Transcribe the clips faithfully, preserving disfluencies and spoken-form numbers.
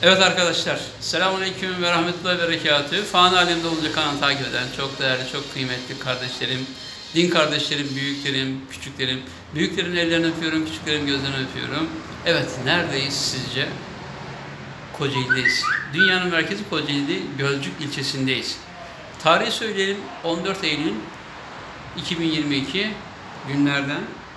Evet arkadaşlar, selamünaleyküm ve rahmetullahi ve berekatühü. Fani alemde olunca kanalı takip eden çok değerli, çok kıymetli kardeşlerim, din kardeşlerim, büyüklerim, küçüklerim. Büyüklerin ellerini öpüyorum, küçüklerin gözlerini öpüyorum. Evet, neredeyiz sizce? Kocaeli'deyiz. Dünyanın merkezi Kocaeli, Gölcük ilçesindeyiz. Tarihi söyleyelim, on dört Eylül iki bin yirmi iki günlerden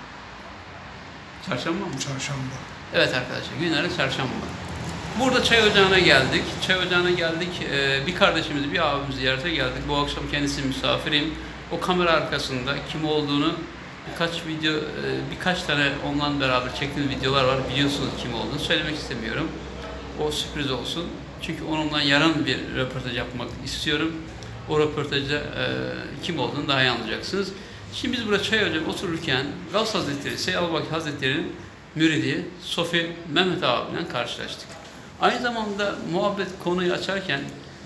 çarşamba mı? Çarşamba. Evet arkadaşlar, günlerden çarşamba. Burada çay ocağına geldik. Çay ocağına geldik. Ee, bir kardeşimizi, bir abimizi ziyarete geldik. Bu akşam kendisi misafirim. O kamera arkasında kim olduğunu birkaç video, e, birkaç tane onunla beraber çektiğimiz videolar var. Biliyorsunuz kim olduğunu. Söylemek istemiyorum. O sürpriz olsun. Çünkü onunla yarın bir röportaj yapmak istiyorum. O röportajda e, kim olduğunu daha iyi anlayacaksınız. Şimdi biz burada çay ocağına otururken Gavs Hazretleri, Seyyid Albaki Hazretleri'nin müridi Sofi Mehmet abiyle karşılaştık. Aynı zamanda muhabbet konuyu açarken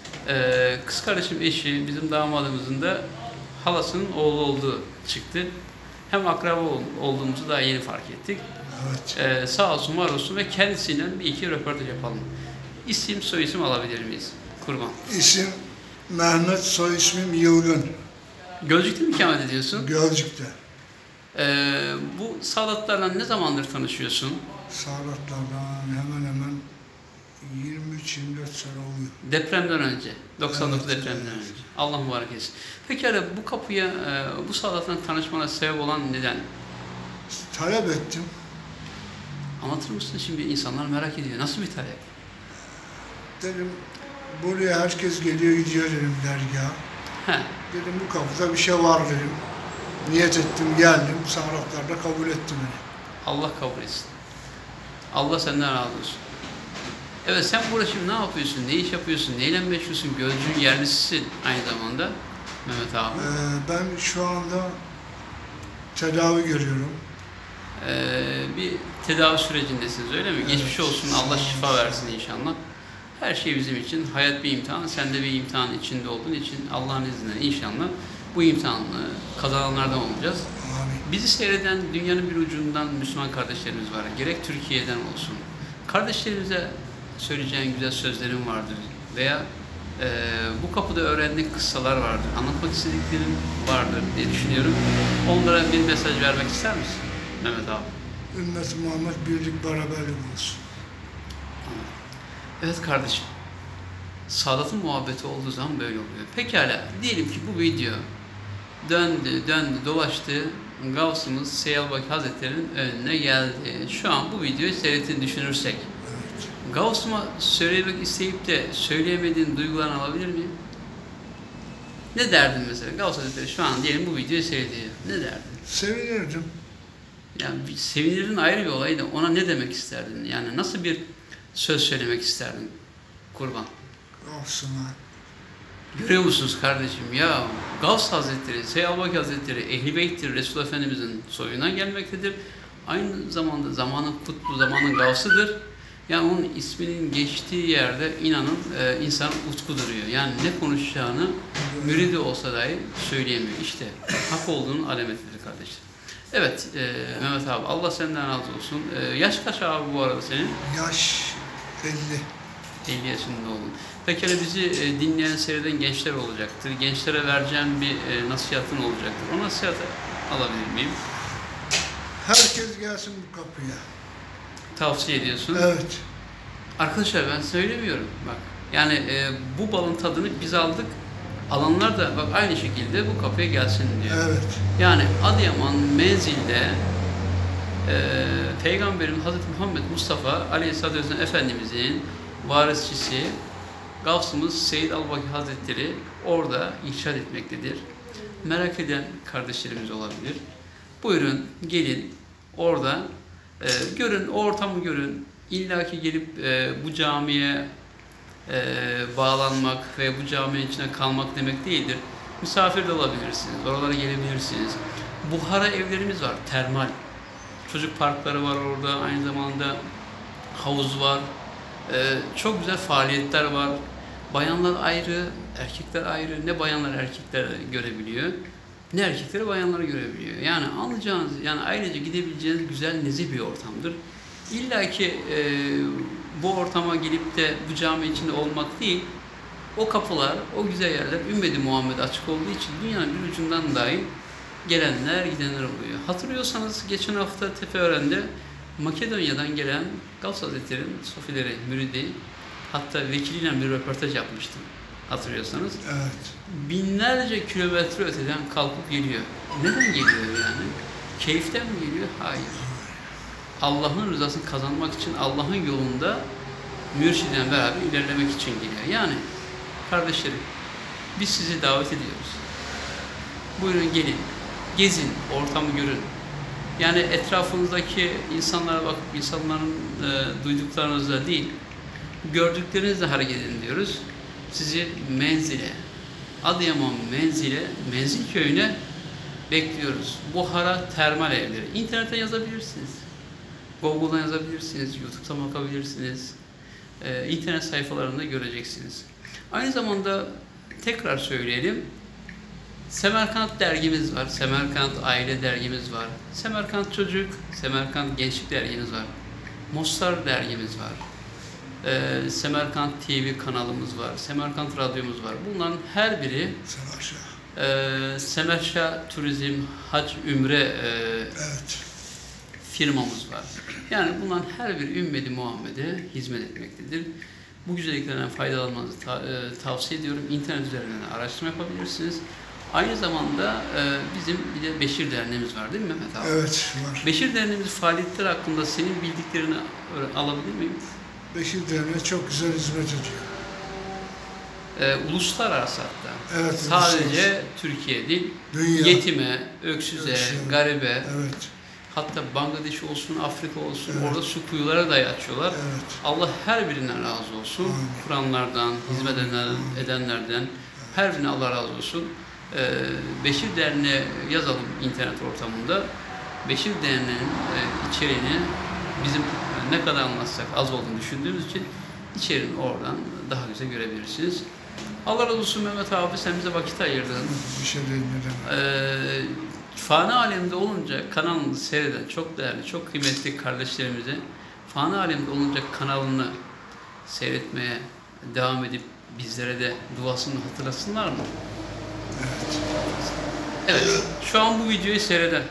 e, kız kardeşim eşi, bizim damadımızın da halasının oğlu olduğu çıktı. Hem akraba olduğumuzu daha yeni fark ettik. Evet. E, sağ olsun, var olsun ve kendisiyle bir iki röportaj yapalım. İsim, soy isim alabilir miyiz? Kurban. İsim Mehmet, soy ismim Yılgın. Gölcük'te mi ikamet ediyorsun? Gölcük'te. E, bu Sadatlarla ne zamandır tanışıyorsun? Sağlatlardan hemen hemen yirmi üç yirmi dört sene oluyor. Depremden önce, doksan dokuz Evet, depremden evet. önce. Allah mübarek etsin. Peki hani bu kapıya, e, bu Sadat'la tanışmana sebep olan neden? Talep ettim. Anlatır mısın? Şimdi insanlar merak ediyor. Nasıl bir talep? Dedim buraya herkes geliyor gidiyor dedim dergaha. He. Dedim bu kapıda bir şey var dedim. Niyet ettim geldim. Sağlatlar da kabul etti beni. Allah kabul etsin. Allah senden razı olsun. Evet, sen burada şimdi ne yapıyorsun? Ne iş yapıyorsun? Neyle meşgulsün? Gölcük'ün yerlisisin aynı zamanda Mehmet abi. Ee, ben şu anda tedavi görüyorum. Ee, bir tedavi sürecindesiniz öyle mi? Evet. Geçmiş olsun. Allah şifa versin inşallah. Her şey bizim için. Hayat bir imtihan. Sen de bir imtihan içinde olduğun için Allah'ın izniyle inşallah bu imtihanı kazananlardan olacağız. Amin. Bizi seyreden dünyanın bir ucundan Müslüman kardeşlerimiz var. Gerek Türkiye'den olsun. Kardeşlerimize söyleyeceğin güzel sözlerin vardır. Veya e, bu kapıda öğrendiğin kıssalar vardır. Anlatmak istediklerin vardır diye düşünüyorum. Onlara bir mesaj vermek ister misin Mehmet abi? Ümmet-i Muhammed birlik beraberlik olsun. Evet kardeşim. Sadat'ın muhabbeti olduğu zaman böyle oluyor. Pekala, diyelim ki bu video döndü, döndü, dolaştı. Gavs'ımız Seyyid Albaki Hazretleri'nin önüne geldi. Şu an bu videoyu seyrettiğini düşünürsek, Evet. Gavs'ıma söylemek isteyip de söyleyemediğin duygularını alabilir miyim? Ne derdin mesela? Gavs Hazretleri şu an diyelim bu videoyu seyrediyor. Ne derdin? Sevinirdim. Yani bir sevinirin ayrı bir olayı da ona ne demek isterdin? Yani nasıl bir söz söylemek isterdin? Kurban. Olsun ha. Görüyor musunuz kardeşim ya? Gavs Hazretleri, Seyyid Albaki Hazretleri, Ehl-i Beyt'tir, Resul Efendimizin soyundan gelmektedir. Aynı zamanda zamanın kutlu, zamanın gavsıdır. Yani onun isminin geçtiği yerde inanın e, insan utku duruyor. Yani ne konuşacağını müridi olsa dahi söyleyemiyor. İşte hak olduğunun alametidir kardeşler. Evet e, Mehmet abi, Allah senden razı olsun. E, yaş kaç abi bu arada senin? Yaş elli. elli yaşında oldun. Peki hani bizi e, dinleyen, seyreden gençler olacaktır. Gençlere vereceğim bir e, nasihatın olacaktır. O nasihatı alabilir miyim? Herkes gelsin bu kapıya. Tavsiye ediyorsun. Evet. Arkadaşlar ben söylemiyorum bak. Yani e, bu balın tadını biz aldık. Alanlar da bak aynı şekilde bu kapıya gelsin diyor. Evet. Yani Adıyaman menzilde e, Peygamberim Hazreti Muhammed Mustafa Aleyhisselatü Vesselam Efendimizin varisçisi Gavs'ımız Seyyid Albaki Hazretleri orada irşad etmektedir. Merak eden kardeşlerimiz olabilir. Buyurun gelin orada e, görün, o ortamı görün. İlla ki gelip e, bu camiye e, bağlanmak ve bu caminin içine kalmak demek değildir. Misafir de olabilirsiniz, oralara gelebilirsiniz. Buhara evlerimiz var, termal. Çocuk parkları var orada, aynı zamanda havuz var. Ee, çok güzel faaliyetler var. Bayanlar ayrı, erkekler ayrı. Ne bayanlar erkekler görebiliyor, ne erkekleri bayanları görebiliyor. Yani anlayacağınız, yani ailece gidebileceğiniz güzel, nezih bir ortamdır. İlla ki e, bu ortama gelip de bu cami içinde olmak değil, o kapılar, o güzel yerler Ümmeti Muhammed'e açık olduğu için dünyanın bir ucundan dahi gelenler, gidenler oluyor. Hatırlıyorsanız geçen hafta Tepeören'de Makedonya'dan gelen Gavs Hazretleri'nin sofileri, müridi, hatta vekiliyle bir röportaj yapmıştım. Hatırlıyorsanız. Evet. Binlerce kilometre öteden kalkıp geliyor. Neden geliyor yani? Keyiften mi geliyor? Hayır. Allah'ın rızasını kazanmak için Allah'ın yolunda mürşidle beraber ilerlemek için geliyor. Yani kardeşlerim, biz sizi davet ediyoruz. Buyurun gelin, gezin, ortamı görün. Yani etrafınızdaki insanlara bakıp insanların e, duyduklarınızla değil, gördüklerinizle hareket edin diyoruz. Sizi Menzil'e, Adıyaman Menzil'e, Menzil köyüne bekliyoruz. Buhara termal evleri. İnternete yazabilirsiniz. Google'dan yazabilirsiniz, YouTube'dan bakabilirsiniz. Ee, internet sayfalarında göreceksiniz. Aynı zamanda tekrar söyleyelim. Semerkant dergimiz var. Semerkant Aile dergimiz var. Semerkant Çocuk, Semerkant Gençlik dergimiz var. Mostar dergimiz var. Ee, Semerkant T V kanalımız var. Semerkant Radyomuz var. Bunların her biri e, Semerşah Turizm, Hac, Ümre e, evet. firmamız var. Yani bunların her biri Ümmeti Muhammed'e hizmet etmektedir. Bu güzelliklerden faydalanmanızı ta, e, tavsiye ediyorum. İnternet üzerinden araştırma yapabilirsiniz. Aynı zamanda e, bizim bir de Beşir Derneğimiz var değil mi Mehmet abi? Evet, var. Beşir Derneğimiz faaliyetler hakkında senin bildiklerini alabilir miyim? Beşir Derneği çok güzel hizmet ediyor. Ee, uluslararası hatta. Evet, sadece uluslararası. Türkiye değil, Dünya. yetime, öksüze, Öksüze. garibe, evet. hatta Bangladeş olsun, Afrika olsun, evet. orada su kuyuları dahi açıyorlar. Evet. Allah her birinden razı olsun. Amin. Kuranlardan, hizmet edenlerden, edenlerden, evet. her birine Allah razı olsun. Ee, Beşir Derneği yazalım internet ortamında. Beşir Derneği'nin e, içeriğini bizim ne kadar anlatsak az olduğunu düşündüğümüz için içeriğini oradan daha güzel görebilirsiniz. Allah razı olsun Mehmet abi, sen bize vakit ayırdın. Bir şey değil, ne demek. Ee, fani alemde olunca kanalını seyreden çok değerli, çok kıymetli kardeşlerimize fani alemde olunca kanalını seyretmeye devam edip bizlere de duasını hatırlasınlar mı? Evet. Evet, şu an bu videoyu seyreden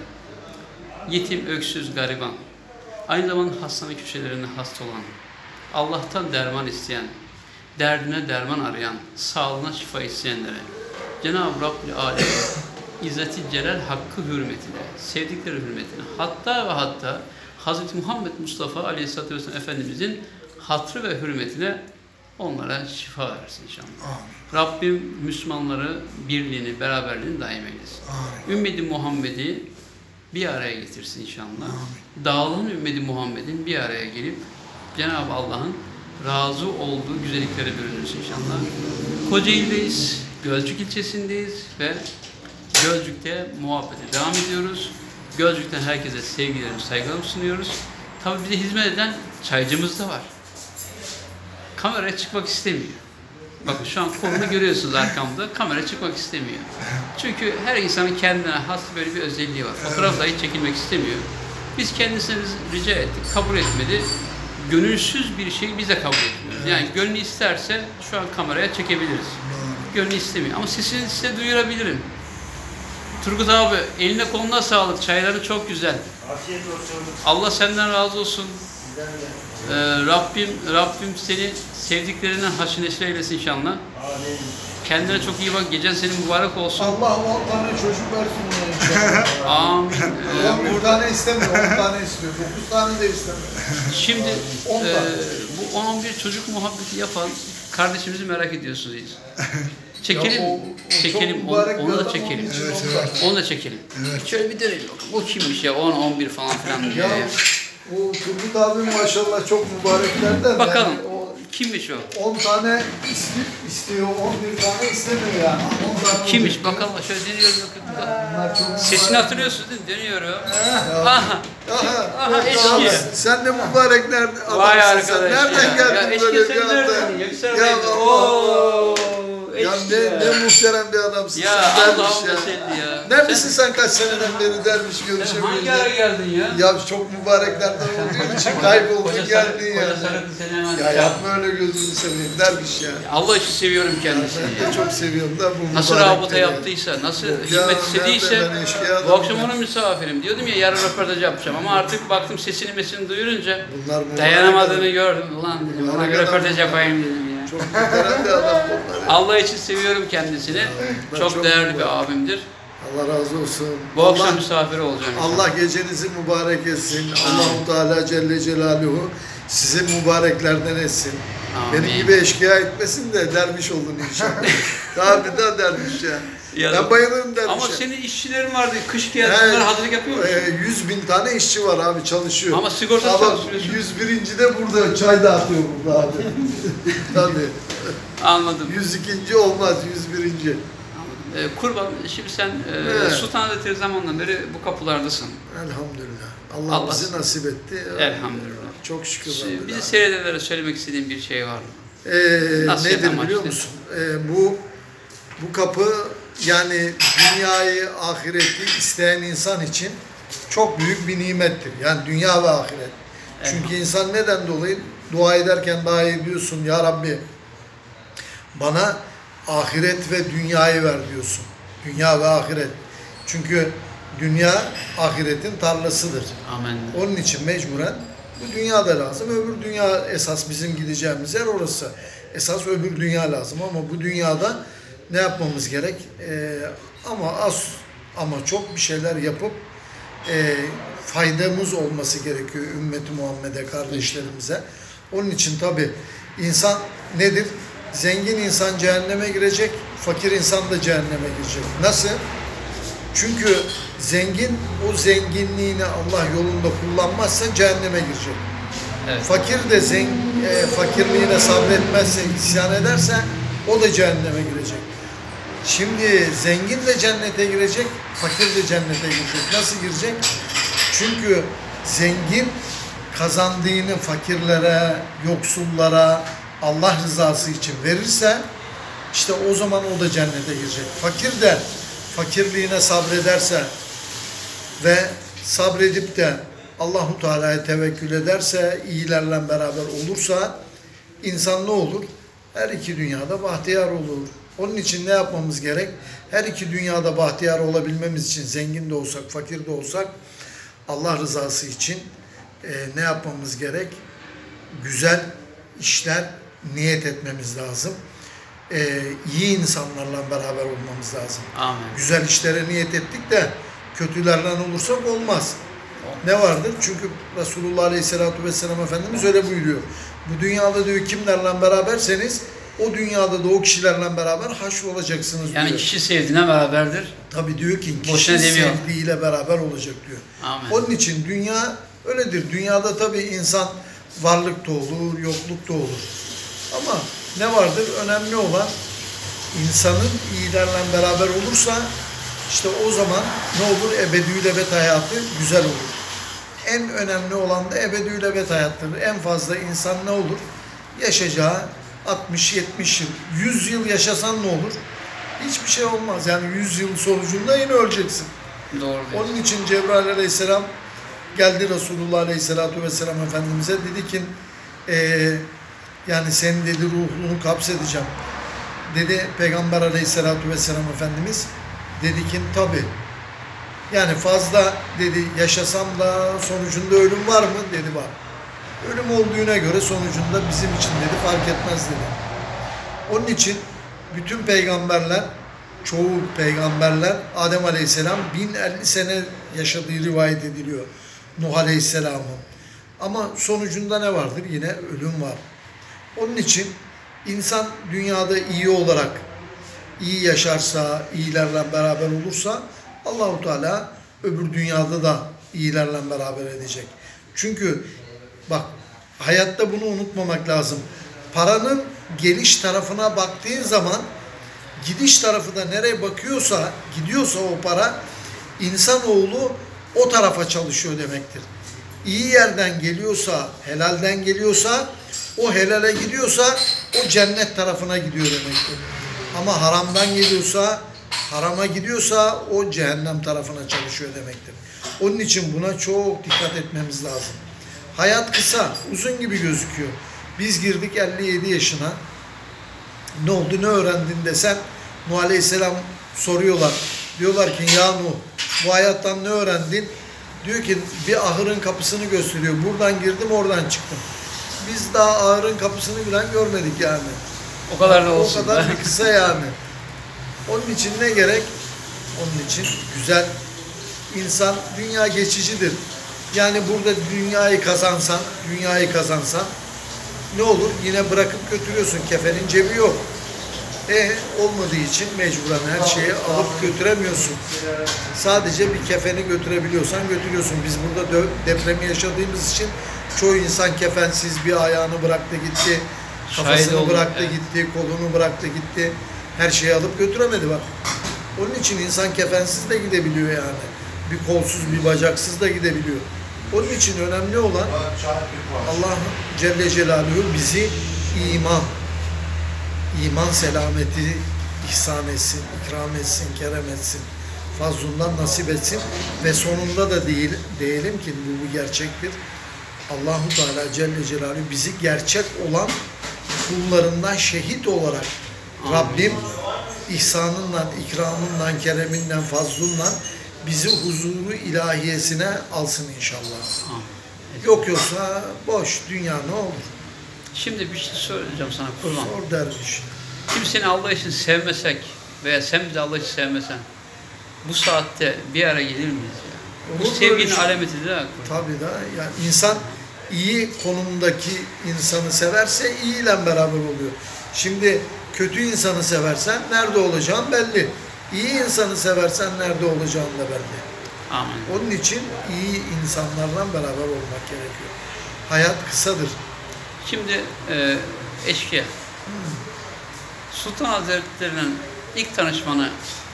yetim, öksüz, gariban, aynı zamanda hastane köşelerinde hasta olan, Allah'tan derman isteyen, derdine derman arayan, sağlığına şifa isteyenlere Cenab-ı Rabbül Alem İzzet-i Celal hakkı hürmetine, sevdikleri hürmetine, hatta ve hatta Hazreti Muhammed Mustafa Aleyhisselatü Vesselam Efendimizin hatrı ve hürmetine onlara şifa versin inşallah. Amin. Rabbim Müslümanları birliğini, beraberliğini daim eylesin. Amin. Ümmeti Muhammed'i bir araya getirsin inşallah. Amin. Dağılan Ümmeti Muhammed'in bir araya gelip Cenab-ı Allah'ın razı olduğu güzelliklere bürünürsün inşallah. Kocaeli'deyiz, Gölcük ilçesindeyiz ve Gölcük'te muhabbete devam ediyoruz. Gölcük'ten herkese sevgilerimi, saygılarımı sunuyoruz. Tabii bize hizmet eden çaycımız da var. Kameraya çıkmak istemiyor. Bakın şu an kolunu görüyorsunuz arkamda. Kameraya çıkmak istemiyor. Çünkü her insanın kendine has böyle bir özelliği var. Fotoğraf dahi çekilmek istemiyor. Biz kendisine rica ettik, kabul etmedi. Gönülsüz bir şeyi biz de kabul etmiyoruz. Yani gönlü isterse şu an kameraya çekebiliriz. Gönlü istemiyor. Ama sesini size duyurabilirim. Turgut abi, eline koluna sağlık. Çayları çok güzel. Afiyet olsun. Allah senden razı olsun. Ee, Rabbim Rabbim seni sevdiklerinden haşr neşir eylesin inşallah. Amin. Kendine çok iyi bak. Gecen senin mübarek olsun. Allah on tane çocuk versin buna inşallah. Amin. Ee, on bir burada tane istemiyor, on tane istiyor. dokuz tane de istemiyor. şimdi on e, tane. bu on on bir çocuk muhabbeti yapan kardeşimizi merak ediyorsunuz. Çekelim, Ya o- o çok çekelim, onu, mübarek bir onu da adam çekelim. onun için Evet, ondan. evet. Onu da çekelim. Evet. Şöyle bir dönelim bakalım. Bu kimmiş ya? on on bir falan filan diye. Ya o Turgut abi maşallah çok mübareklerden. Bakalım. Yani o Kimmiş o? on tane isti, istiyor, on bir tane istemiyor yani. on tane Kimmiş? olacak. Bakalım. Şöyle deniyoruz. Bakın. Bunlar çok Sesini mübarek. hatırlıyorsunuz değil mi? Dönüyorum. Ya. Aha. Aha, Aha, tamam. eşki. Sen de mübarek nerede Vay adamsın sen. arkadaş Nereden ya. geldin Ya eşki böyle sen bir anda? nereden? Yüksel Ya Bey. Allah Allah. Ooo. Ya ne, ne muhterem bir adamsın Ya sen derviş Allah'ım ya. teselli ya. Neredesin sen kaç seneden beri derviş Sen görüşemiyorsun? hangi ara geldin ya? Ya çok mübareklerden olduğun için kayboldun Koca geldin Koca ya. Sarıklı seni hemen. Ya yapma öyle gözünü seveyim derviş ya. Allah için seviyorum kendisini. Ben de çok seviyorum da bu Nasıl mübarekleri. rabıta yaptıysa, nasıl Ya hizmet istediyse, nerede ben eşkıya bu adamım akşam ya. onun misafirim. Diyordum ya yarın röportaj yapacağım ama artık baktım sesini mesini duyurunca Bunlar mübarek dayanamadığını adam. gördüm. Ulan dedim, ona Mübarek bir adam. röportaj yapayım dedim ya. Çok muhterem bir adam bunlar. Allah için seviyorum kendisini. ben Çok, çok değerli mübarek. bir abimdir. Allah razı olsun. Bu Allah, akşam misafiri olacağım. Allah gecenizi mübarek etsin. Allahu Teala Celle Celaluhu sizi mübareklerden etsin. Amin. Benim gibi eşkıya etmesin de derviş olun inşallah. Daha bir daha derviş ya. Ya, Ben bayılırım dervişe. ama senin işçilerin vardı, kış geldi, He, bunlara hazırlık yapıyor musun? e, yüz bin tane işçi var abi çalışıyor. Ama sigorta Ama çalışıyorsun. yüz birinci de burada çay dağıtıyor burada abi. Tabii. Anladım. yüz ikinci olmaz, yüz birinci. Ee, kurban, şimdi sen e, Evet. Sultanahmet zamandan beri bu kapılardasın. Elhamdülillah. Allah, Allah bizi nasip etti. Elhamdülillah. Çok şükür. Bizi Rabbine. seyredenlere söylemek istediğin bir şey var mı? Ee, Nasihat nedir amaçlı. biliyor musun? Ee, bu bu kapı yani dünyayı, ahireti isteyen insan için çok büyük bir nimettir. Yani dünya ve ahiret. Çünkü insan neden dolayı dua ederken daha iyi diyorsun ya Rabbi bana ahiret ve dünyayı ver diyorsun. Dünya ve ahiret. Çünkü dünya ahiretin tarlasıdır. Amin. Onun için mecburen bu dünya da lazım. Öbür dünya esas bizim gideceğimiz yer orası. Esas öbür dünya lazım ama bu dünyada ne yapmamız gerek? Ee, ama az ama çok bir şeyler yapıp e, faydamız olması gerekiyor ümmeti Muhammed'e, kardeşlerimize. Onun için tabi insan nedir? Zengin insan cehenneme girecek, fakir insan da cehenneme girecek. Nasıl? Çünkü zengin o zenginliğini Allah yolunda kullanmazsa cehenneme girecek. Evet. Fakir de zeng e, fakirliğine sabretmezse, isyan ederse o da cehenneme girecek. Şimdi zengin de cennete girecek, fakir de cennete girecek. Nasıl girecek? Çünkü zengin kazandığını fakirlere, yoksullara Allah rızası için verirse işte o zaman o da cennete girecek. Fakir de fakirliğine sabrederse ve sabredip de Allahu Teala'ya tevekkül ederse, iyilerle beraber olursa insan ne olur? Her iki dünyada bahtiyar olur. Onun için ne yapmamız gerek? Her iki dünyada bahtiyar olabilmemiz için zengin de olsak, fakir de olsak Allah rızası için e, ne yapmamız gerek? Güzel işler niyet etmemiz lazım. E, iyi insanlarla beraber olmamız lazım. Amin. Güzel işlere niyet ettik de kötülerle olursak olmaz. Ne vardır? Çünkü Resulullah Aleyhisselatü Vesselam Efendimiz öyle buyuruyor. Bu dünyada diyor kimlerle beraberseniz o dünyada da o kişilerle beraber haşr olacaksınız Yani diyor. kişi sevdiğine beraberdir. Tabii diyor ki Boşuna kişi demiyor. sevdiğiyle beraber olacak diyor. Amin. Onun için dünya öyledir. Dünyada tabii insan varlık da olur, yokluk da olur. Ama ne vardır? Önemli olan insanın iyilerle beraber olursa işte o zaman ne olur? Ebedülebet hayatı güzel olur. En önemli olan da ebedülebet hayattır. En fazla insan ne olur? Yaşayacağı altmış yetmiş yıl, yüz yıl yaşasan ne olur? Hiçbir şey olmaz. Yani yüz yıl sonucunda yine öleceksin. Doğru diyorsun. Onun için Cebrail Aleyhisselam geldi Resulullah Aleyhisselatü Vesselam Efendimiz'e dedi ki e, yani senin dedi ruhunu kapsedeceğim. Dedi Peygamber Aleyhisselatü Vesselam Efendimiz dedi ki tabi yani fazla dedi yaşasam da sonucunda ölüm var mı? Dedi var. Ölüm olduğuna göre sonucunda bizim için dedi fark etmez dedi. Onun için bütün peygamberler, çoğu peygamberler Adem Aleyhisselam bin elli sene yaşadığı rivayet ediliyor. Nuh Aleyhisselam'ın. Ama sonucunda ne vardır? Yine ölüm var. Onun için insan dünyada iyi olarak iyi yaşarsa, iyilerle beraber olursa Allahu Teala öbür dünyada da iyilerle beraber edecek. Çünkü bak hayatta bunu unutmamak lazım. Paranın geliş tarafına baktığın zaman gidiş tarafı da nereye bakıyorsa, gidiyorsa o para insanoğlu o tarafa çalışıyor demektir. İyi yerden geliyorsa, helalden geliyorsa, o helale gidiyorsa o cennet tarafına gidiyor demektir. Ama haramdan geliyorsa, harama gidiyorsa o cehennem tarafına çalışıyor demektir. Onun için buna çok dikkat etmemiz lazım. Hayat kısa, uzun gibi gözüküyor. Biz girdik elli yedi yaşına. Ne oldu, ne öğrendin desen, Nuh Aleyhisselam soruyorlar. Diyorlar ki ya Nuh, bu hayattan ne öğrendin? Diyor ki bir ahırın kapısını gösteriyor. Buradan girdim, oradan çıktım. Biz daha ahırın kapısını bilen görmedik yani. O kadar da olsun. O kadar bir kısa yani. Onun için ne gerek? Onun için güzel. İnsan, dünya geçicidir. Yani burada dünyayı kazansan, dünyayı kazansan ne olur? Yine bırakıp götürüyorsun. Kefenin cebi yok. E olmadığı için mecburen her şeyi alıp götüremiyorsun. Sadece bir kefeni götürebiliyorsan götürüyorsun. Biz burada depremi yaşadığımız için çoğu insan kefensiz bir ayağını bıraktı gitti. Kafasını bıraktı gitti, kolunu bıraktı gitti. Her şeyi alıp götüremedi bak. Onun için insan kefensiz de gidebiliyor yani. Bir kolsuz, bir bacaksız da gidebiliyor. Onun için önemli olan Allah Celle Celaluhu bizi iman, iman selameti ihsan etsin, ikram etsin, kerem etsin, fazlundan nasip etsin ve sonunda da değil, diyelim ki bu bir gerçektir. Allahu Teala Celle Celaluhu bizi gerçek olan kullarından şehit olarak Rabbim ihsanından, ikramından, kereminden, fazlundan bizi huzuru ilahiyesine alsın inşallah. Yok yoksa boş dünya ne olur? Şimdi bir şey söyleyeceğim sana kurban. Sor derviş. Kimseni Allah için sevmesek veya sen bizi Allah için sevmesen bu saatte bir araya gelir miyiz ya? Bu Olur sevginin şey. alameti değil mi? Tabii da yani insan iyi konumdaki insanı severse iyiyle beraber oluyor. Şimdi kötü insanı seversen nerede olacağın belli. İyi insanı seversen nerede olacağın da belli. Amin. Onun için iyi insanlarla beraber olmak gerekiyor. Hayat kısadır. Şimdi e, eşkıya. Hmm. Sultan Hazretleri'nin ilk tanışmanı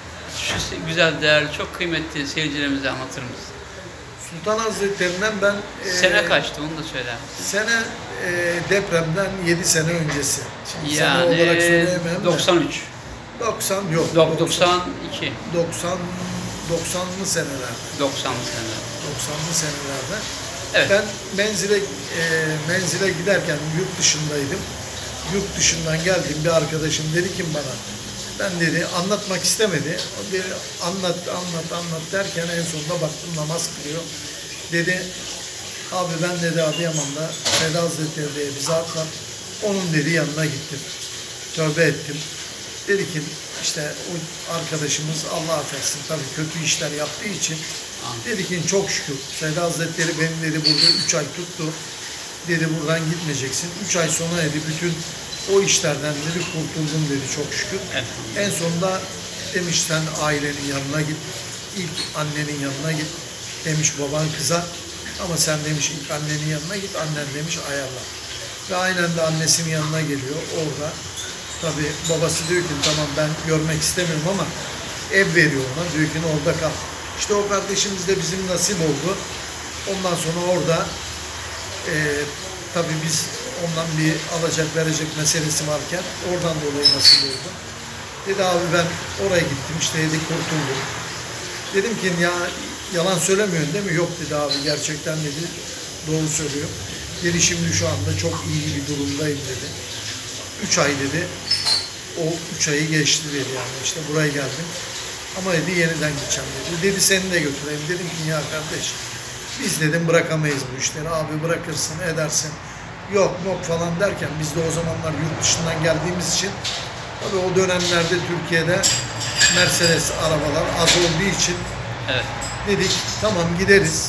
şu güzel, değerli, çok kıymetli seyircilerimize anlatır mısın? Sultan Hazretleri'nden ben... Sene e, kaçtı onu da söyler misin? Sene e, depremden yedi sene öncesi. Şimdi Yani sene olarak söyleyemem de. doksan üç. doksan yok. doksan iki. doksan doksanlı senelerde. doksanlı seneler. doksanlı senelerde. Evet. Ben menzile e, menzile giderken yurt dışındaydım. Yurt dışından geldim, bir arkadaşım dedi ki bana, ben dedi anlatmak istemedi. O dedi anlat anlat anlat derken en sonunda baktım namaz kılıyor. Dedi abi ben dedi Adıyaman'da Seda Hazretleri diye bir zat var. Onun dedi yanına gittim. Tövbe ettim. Dedi ki işte o arkadaşımız Allah affetsin tabii kötü işler yaptığı için dedi ki çok şükür Seda Hazretleri beni dedi burada üç ay tuttu. Dedi buradan gitmeyeceksin. Üç ay sonra dedi bütün o işlerden dedi kurtuldum dedi çok şükür. Evet. En sonunda demiş sen ailenin yanına git. İlk annenin yanına git. Demiş baban kıza. Ama sen demiş ilk annenin yanına git. Annen demiş ayarla. Ve aynen de annesinin yanına geliyor orada. Tabii babası diyor ki tamam ben görmek istemiyorum ama ev veriyor ona. Diyor ki orada kal. İşte o kardeşimiz de bizim nasip oldu. Ondan sonra orada e, tabii biz ondan bir alacak verecek meselesi varken oradan dolayı nasip oldu. Dedi abi ben oraya gittim işte dedi kurtuldum. Dedim ki ya yalan söylemiyorsun değil mi? Yok dedi abi gerçekten dedi doğru söylüyor. Dedi şimdi şu anda çok iyi bir durumdayım dedi. Üç ay dedi. O üç ayı geçti dedi yani işte buraya geldim. Ama dedi yeniden gideceğim dedi. Dedi seni de götüreyim. Dedim ki ya kardeş biz dedim bırakamayız bu işleri. Abi bırakırsın edersin. Yok yok falan derken biz de o zamanlar yurt dışından geldiğimiz için tabii o dönemlerde Türkiye'de Mercedes arabalar az olduğu için Evet. dedik tamam gideriz.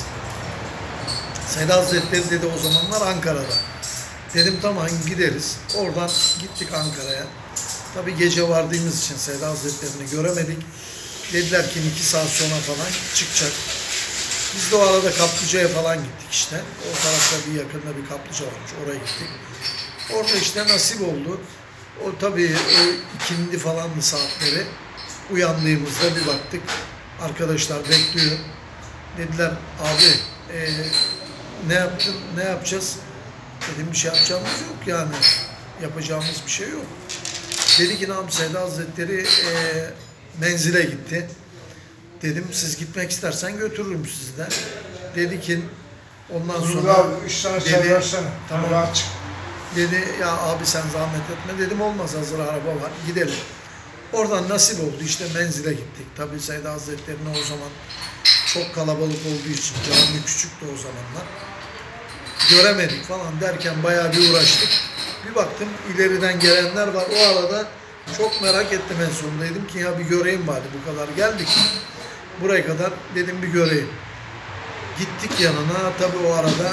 Seda Hazretleri dedi o zamanlar Ankara'da. Dedim tamam gideriz. Oradan gittik Ankara'ya. Tabii gece vardığımız için Seda Hazretleri'ni göremedik. Dediler ki iki saat sonra falan çıkacak. Biz de o arada kaplıcaya falan gittik işte. O tarafta bir yakında bir kaplıca varmış. Oraya gittik. Orada işte nasip oldu. O tabii o ikindi falanlı saatleri uyandığımızda bir baktık. Arkadaşlar bekliyor. Dediler abi e, ne yaptın, ne yapacağız? Dedim bir şey yapacağımız yok yani. Yapacağımız bir şey yok. Dedi ki Namık Said Hazretleri e, menzile gitti. Dedim siz gitmek istersen götürürüm sizi de. Dedi ki ondan Dur sonra abi, üç tane dedi, çay versene. tamam. Hava açık. Dedi ya abi sen zahmet etme. Dedim olmaz, hazır araba var, gidelim. Oradan nasip oldu, işte menzile gittik. Tabii Said Hazretleri'ne o zaman çok kalabalık olduğu için, cami küçüktü o zamanlar. Göremedik falan derken bayağı bir uğraştık. Bir baktım ileriden gelenler var. O arada çok merak ettim en sonunda. Dedim ki ya bir göreyim bari, bu kadar geldik. Buraya kadar dedim bir göreyim. Gittik yanına, tabii o arada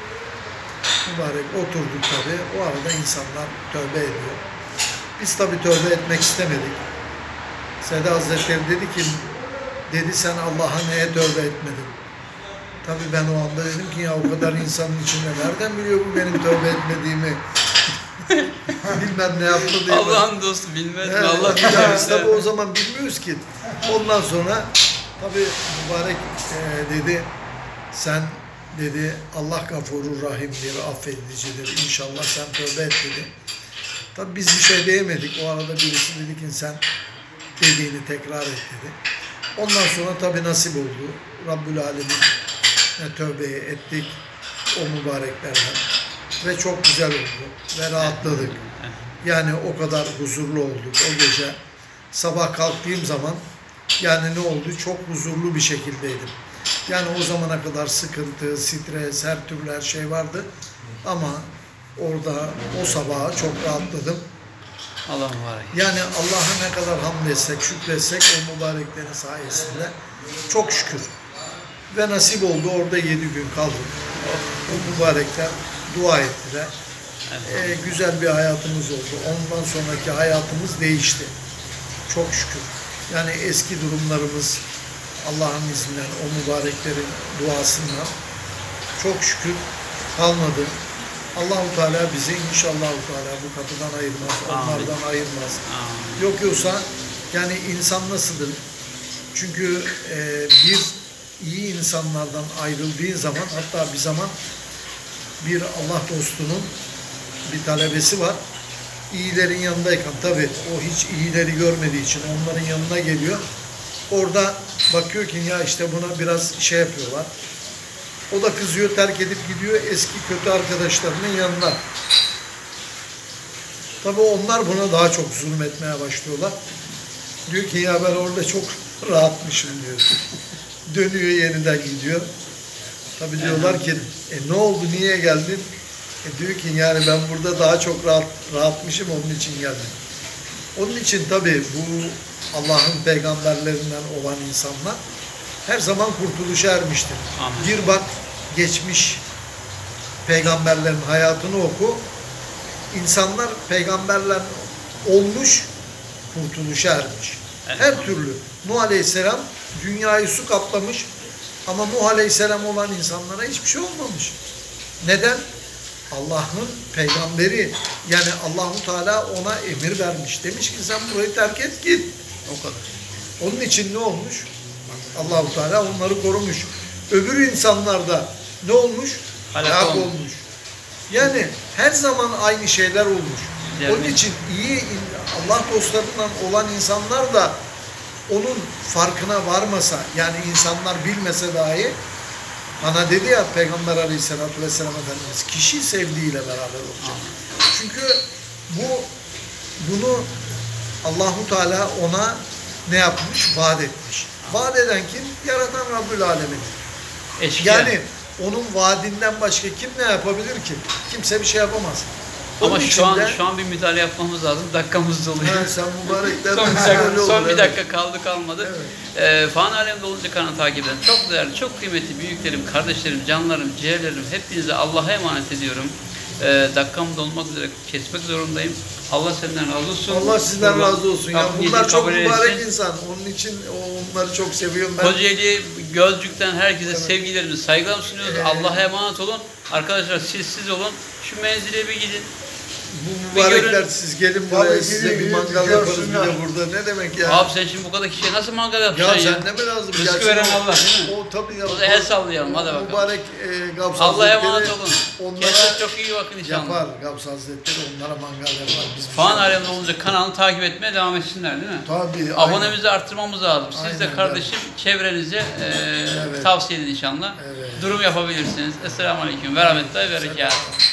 mübarek oturduk tabii. O arada insanlar tövbe ediyor. Biz tabii tövbe etmek istemedik. Said Hazretleri dedi ki, dedi sen Allah'a neye tövbe etmedin? Tabii ben o anda dedim ki ya o kadar insanın içinde nereden biliyor bu benim tövbe etmediğimi? Bilmem ne yaptı diye. Allah'ın dostu bilmez mi? Evet, Allah yani bilir. biz tabii o zaman bilmiyoruz ki. Ondan sonra tabii mübarek e, dedi sen dedi Allah gafurur rahimdir, affedicidir. İnşallah sen tövbe et dedi. Tabii biz bir şey diyemedik. O arada birisi dedi ki sen dediğini tekrar et dedi. Ondan sonra tabii nasip oldu. Rabbül Alemin tövbe ettik o mübareklerden. Ve çok güzel oldu. Ve rahatladık. Yani o kadar huzurlu olduk o gece. Sabah kalktığım zaman yani ne oldu? Çok huzurlu bir şekildeydim. Yani o zamana kadar sıkıntı, stres, her türlü her şey vardı. Ama orada o sabaha çok rahatladım. Allah mübarek. Yani Allah'a ne kadar hamd etsek, şükretsek o mübareklerin sayesinde çok şükür. Ve nasip oldu, orada yedi gün kaldık. O mübarekler dua ettiler. Ee, güzel bir hayatımız oldu. Ondan sonraki hayatımız değişti. Çok şükür. Yani eski durumlarımız Allah'ın izniyle, o mübareklerin duasından çok şükür kalmadı. Allah-u Teala bizi inşallah Teala bu kapıdan ayırmaz, onlardan ayırmaz. Amin. Yok yoksa yani insan nasıldır? Çünkü e, bir iyi insanlardan ayrıldığın zaman, hatta bir zaman bir Allah dostunun bir talebesi var. İyilerin yanındayken tabii o hiç iyileri görmediği için onların yanına geliyor. Orada bakıyor ki ya işte buna biraz şey yapıyorlar. O da kızıyor, terk edip gidiyor eski kötü arkadaşlarının yanına. Tabii onlar buna daha çok zulmetmeye başlıyorlar. Diyor ki ya ben orada çok rahatmışım diyor. Dönüyor, yeniden gidiyor. Tabii diyorlar ki e ne oldu, niye geldin? E diyor ki yani ben burada daha çok rahat rahatmışım, onun için geldim. Onun için tabii bu Allah'ın peygamberlerinden olan insanlar her zaman kurtuluşa ermiştir. Amin. Bir bak geçmiş peygamberlerin hayatını oku. İnsanlar peygamberler olmuş, kurtuluşa ermiş. Evet. Her türlü. Nuh Aleyhisselam dünyayı su kaplamış ama Nuh Aleyhisselam olan insanlara hiçbir şey olmamış. Neden? Allah'ın peygamberi, yani Allahu Teala ona emir vermiş. Demiş ki sen burayı terk et git. O kadar. Onun için ne olmuş? Allahu Teala onları korumuş. Öbür insanlarda ne olmuş? Helak Helak olmuş. olmuş. Yani her zaman aynı şeyler olmuş. Yani. Onun için iyi Allah dostlarından olan insanlar da onun farkına varmasa, yani insanlar bilmese dahi, bana dedi ya Peygamber Aleyhisselatü Vesselam Efendimiz, kişi sevdiğiyle beraber olacak. Çünkü bu bunu Allahu Teala ona ne yapmış? Vaat etmiş. Vaat eden kim? Yaratan Rabbül Alemin. Eşkıya. Yani onun vaadinden başka kim ne yapabilir ki? Kimse bir şey yapamaz. Ama Onun şu an içinde- şu an bir müdahale yapmamız lazım. Dakikamız doluyor. Ha, sen mübarekler son bir öyle dakika, olur, son bir evet. dakika kaldı kalmadı. Evet. Ee, Fani Alemde Olunca kanalı takip eden çok değerli, çok kıymetli büyüklerim, kardeşlerim, canlarım, ciğerlerim, hepinize Allah'a emanet ediyorum. Ee, dakikam dolmak üzere kesmek zorundayım. Allah senden razı olsun. Allah sizden Allah razı olsun. Ya Rabbim bunlar bizi çok kabul mübarek etsin. insan. Onun için onları çok seviyorum ben. Kocaeli Gölcük'ten herkese Evet. sevgilerimizi, saygılarımı sunuyoruz. Evet. Allah'a emanet olun. Arkadaşlar siz siz olun. Şu menzile bir gidin. Bu mübarekler görün. siz gelin buraya Tabii, size bir gidin, mangal yaparız bir görsünler. de burada. Ne demek ya? Abi sen şimdi bu kadar kişiye nasıl mangal ya yapacaksın ya? sen ne mi lazım? Rızkı Gerçi veren o- Allah değil mi? O tabii ya. O da el sallayalım, hadi bakalım. Mübarek e, Gavs Allah'a Hazretleri emanet olun. onlara Kendinize çok iyi bakın inşallah. yapar. Gavs Hazretleri onlara mangal yapar. Biz bir Fan şey- alemde olunca kanalını takip etmeye devam etsinler değil mi? Tabii. Abonemizi arttırmamız lazım. Siz Aynen, de kardeşim çevrenize e, Evet. tavsiye edin inşallah. Evet. Durum yapabilirsiniz. Esselamu Aleyküm ve rahmetullahi ve berekatuhu.